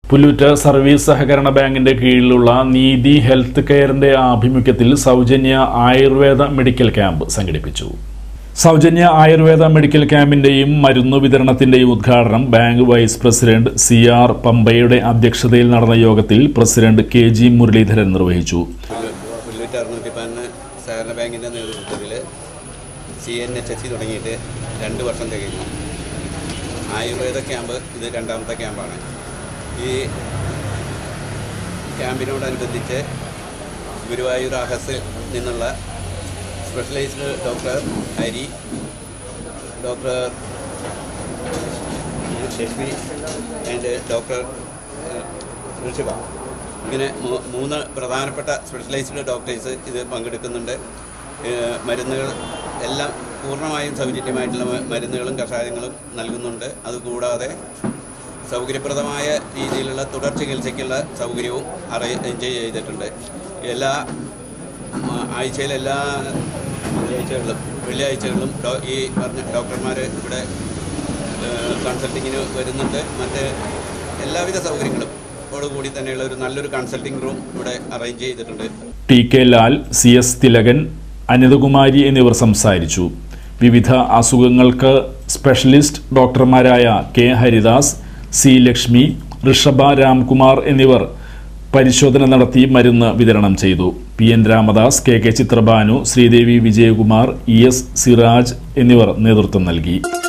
Pullut service സഹകരണ ബാങ്കിന്റെ കീഴിലുള്ള നീതി ഹെൽത്ത് കെയറിന്റെ ആഭിമുഖ്യത്തിൽ സൗജന്യ ആയുർവേദ മെഡിക്കൽ ക്യാമ്പ് സംഘടിപ്പിച്ചു. സൗജന്യ ആയുർവേദ മെഡിക്കൽ ക്യാമ്പിന്റെയും മരുന്നു വിതരണത്തിന്റെയും ഉദ്ഘാടനം ബാങ്ക് വൈസ് പ്രസിഡന്റ് CR പമ്പയുടെ അധ്യക്ഷതയിൽ നടന്ന യോഗത്തിൽ പ്രസിഡന്റ് KG മുരളീധരൻ നിർവഹിച്ചു. സഹകരണ ബാങ്കിന്റെ നേതൃത്വത്തിൽ CNHS തുടങ്ങിയിട്ട് 2 വർഷം തികഞ്ഞു. ആയുർവേദ ക്യാമ്പ് ഇത് രണ്ടാമത്തെ ക്യാമ്പാണ്. ഈ ക്യാമ്പിനോടനുബന്ധിച്ച് ഗുരുവായൂർ ആഹസിൽ നിന്നുള്ള specialised doctor Hari, doctor Shefi and doctor Rishibha, ഇങ്ങനെ 3 പ്രധാനപ്പെട്ട സ്പെഷ്യലൈസ്ഡ് ഡോക്ടേഴ്സ് ഇത് പങ്കെടുക്കുന്നുണ്ട്. മരുന്നുകൾ എല്ലാം പൂർണ്ണമായും സൗജന്യമായിട്ടുള്ള മരുന്നുകളും കഷായങ്ങളും നൽകുന്നുണ്ട്. അതുകൂടാതെ സൗകര്യപ്രദമായ രീതിയിലുള്ള തുടർ ചികിത്സയ്ക്കുള്ള സൗകര്യവും അറേഞ്ച് ചെയ്തിട്ടുണ്ട്. ആഴ്ചയിൽ എല്ലാ വെള്ളിയാഴ്ചകളിലും ഈ പറഞ്ഞ ഡോക്ടർമാർ ഇവിടെ കൺസൾട്ടിങ്ങിന് വരുന്നുണ്ട്. മറ്റ് എല്ലാവിധ സൗകര്യങ്ങളും ഓടുകൂടി തന്നെയുള്ള ഒരു നല്ലൊരു കൺസൾട്ടിംഗ് റൂം ഇവിടെ അറേഞ്ച് ചെയ്തിട്ടുണ്ട്. TK ലാൽ, CS തിലകൻ, അനിതകുമാരി എന്നിവർ സംസാരിച്ചു. വിവിധ അസുഖങ്ങൾക്ക് സ്പെഷ്യലിസ്റ്റ് ഡോക്ടർമാരായ K ഹരിദാസ്, C ലക്ഷ്മി, ഋഷഭ രാംകുമാർ എന്നിവർ പരിശോധന നടത്തി മരുന്ന് വിതരണം ചെയ്തു. PN Ramadas, KK Chitrabhanu, Sridevi Vijayakumar, ES Siraj എന്നിവർ നേതൃത്വം നൽകി.